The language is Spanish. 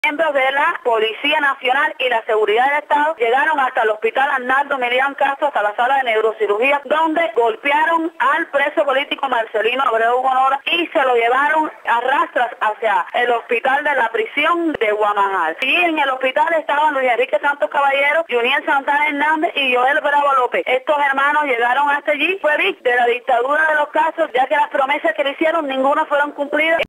Miembros de la Policía Nacional y la Seguridad del Estado llegaron hasta el hospital Arnaldo Milián Castro, hasta la sala de neurocirugía, donde golpearon al preso político Marcelino Abreu Gonora y se lo llevaron a rastras hacia el hospital de la prisión de Guamajal. Y en el hospital estaban Luis Enrique Santos Caballero, Juniel Santana Hernández y Joel Bravo López. Estos hermanos llegaron hasta allí, fue víctima de la dictadura de los casos, ya que las promesas que le hicieron ninguna fueron cumplidas.